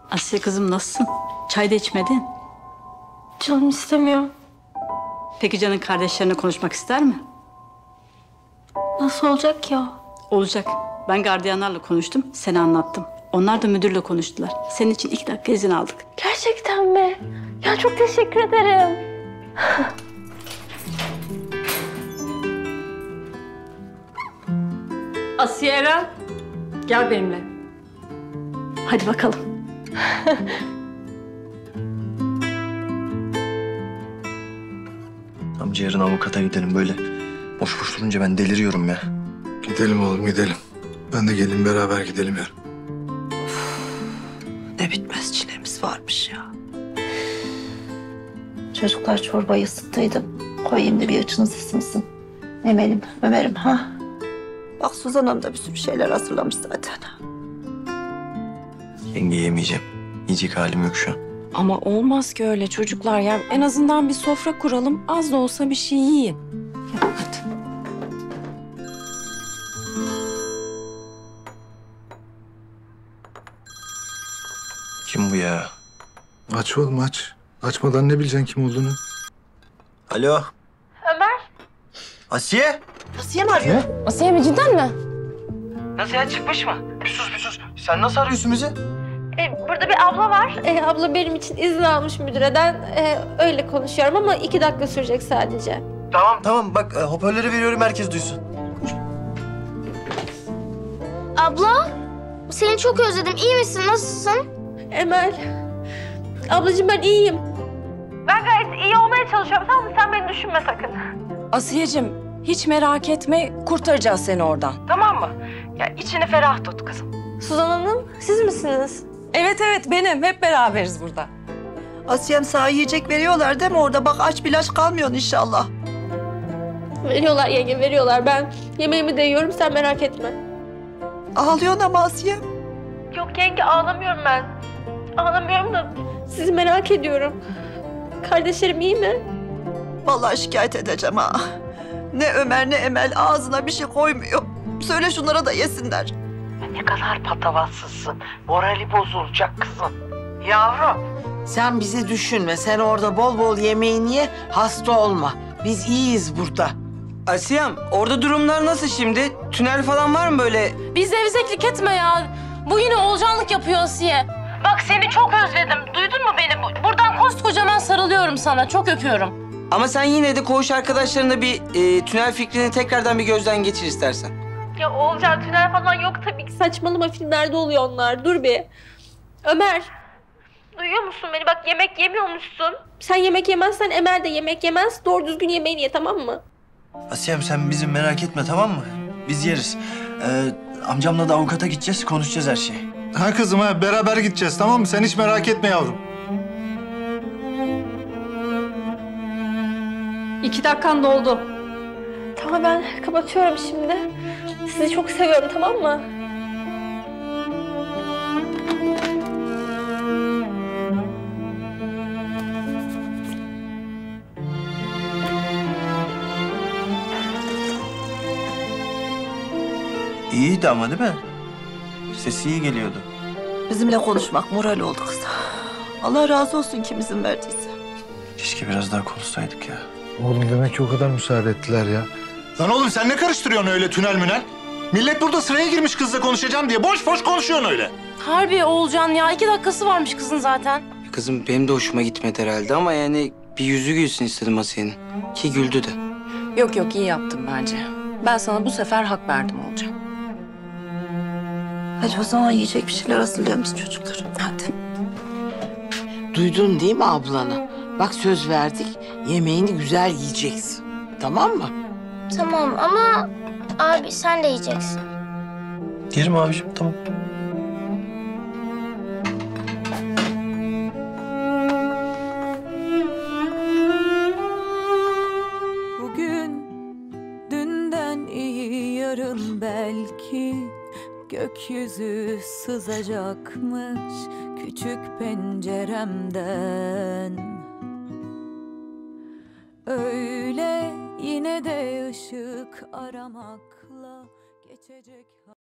Asiye kızım nasılsın? Çay da içmedin. Canım istemiyor. Peki canın kardeşlerine konuşmak ister mi? Nasıl olacak ki o? Olacak. Ben gardiyanlarla konuştum, seni anlattım. Onlar da müdürle konuştular. Senin için 2 dakika izin aldık. Gerçekten mi? Ya çok teşekkür ederim. Asiye Eren, gel benimle. Hadi bakalım. Amca yarın avukata gidelim böyle. Boş boş durunca ben deliriyorum ya. Gidelim oğlum gidelim. Ben de gelin beraber gidelim yarın. Ne bitmez çilemiz varmış ya. Çocuklar çorbayı ısıttıydım. Koyayım da bir açınız ısınsın. Emel'im, Ömer'im ha. Bak Suzan Hanım da bir sürü şeyler hazırlamış zaten. Yenge yemeyeceğim. Yiyecek halim yok şu an. Ama olmaz ki öyle çocuklar ya. En azından bir sofra kuralım. Az da olsa bir şey yiyin. Ya hadi. Kim bu ya? Aç oğlum aç. Açmadan ne bileceksin kim olduğunu? Alo. Ömer. Asiye. Asiye mi arıyor? Asiye mi cidden mi? Nasıl ya, çıkmış mı? Bir sus bir sus. Sen nasıl arıyorsun bizi? Burada bir abla var. Abla benim için izin almış müdüreden. Öyle konuşuyorum ama 2 dakika sürecek sadece. Tamam bak hoparlörü veriyorum, herkes duysun. Abla, seni çok özledim. İyi misin? Nasılsın? Emel. Ablacığım ben iyiyim. Ben gayet iyi olmaya çalışıyorum. Tamam mı? Sen beni düşünme sakın. Asiyeciğim, hiç merak etme. Kurtaracağız seni oradan. Tamam mı? Ya içini ferah tut kızım. Suzan Hanım, siz misiniz? Evet benim. Hep beraberiz burada. Asiye'm sana yiyecek veriyorlar değil mi orada? Bak aç bilaç kalmıyorsun inşallah. Veriyorlar yenge, veriyorlar. Ben yemeğimi de yiyorum, sen merak etme. Ağlıyorsun ama Asiye'm. Yok yenge, ağlamıyorum ben. Ağlamıyorum da sizi merak ediyorum. Kardeşlerim iyi mi? Vallahi şikayet edeceğim ha. Ne Ömer ne Emel ağzına bir şey koymuyor. Söyle şunlara da yesinler. Ne kadar patavatsızsın. Morali bozulacak kızım. Yavrum. Sen bizi düşünme. Sen orada bol bol yemeğini ye, hasta olma. Biz iyiyiz burada. Asiyem, orada durumlar nasıl şimdi? Tünel falan var mı böyle? Biz zevzeklik etme ya. Bu yine olcanlık yapıyor Asiye. Bak seni çok özledim. Duydun mu beni? Buradan koskocaman sarılıyorum sana. Çok öpüyorum. Ama sen yine de koğuş arkadaşlarına bir tünel fikrini tekrardan bir gözden geçir istersen. Ya Oğulcan, tünel falan yok tabii ki. Saçmalama, filmlerde oluyor onlar. Dur bir. Ömer. Duyuyor musun beni? Bak yemek yemiyormuşsun. Sen yemek yemezsen Emel de yemek yemez. Doğru düzgün yemeğini ye, tamam mı? Asiyem sen bizi merak etme, tamam mı? Biz yeriz. Amcamla da avukata gideceğiz, konuşacağız her şeyi. Ha kızım ha beraber gideceğiz tamam mı? Sen hiç merak etme yavrum. 2 dakikan doldu. Tamam, ben kapatıyorum şimdi. Sizi çok seviyorum, tamam mı? İyiydi ama değil mi? Sesi iyi geliyordu. Bizimle konuşmak moral oldu kız. Allah razı olsun kim izin verdiyse. Keşke biraz daha konuşsaydık ya. Oğlum demek ki o kadar müsaade ettiler ya. Lan oğlum sen ne karıştırıyorsun öyle tünel münel? Millet burada sıraya girmiş kızla konuşacağım diye. Boş boş konuşuyorsun öyle. Harbi Oğulcan ya. 2 dakikası varmış kızın zaten. Kızım benim de hoşuma gitmedi herhalde ama yani bir yüzü gülsün istedim Asiye'nin. Ki güldü de. Yok iyi yaptım bence. Ben sana bu sefer hak verdim Oğulcan. Hadi o zaman yiyecek bir şeyler hazırlayalım biz çocuklar. Hadi. Duydun değil mi ablanı? Bak söz verdik. Yemeğini güzel yiyeceksin. Tamam mı? Tamam ama abi sen de yiyeceksin. Yerim abiciğim, tamam. Bugün dünden iyi, yarın belki gökyüzü sızacakmış küçük penceremden. Öyle yine de ışık aramakla geçecek.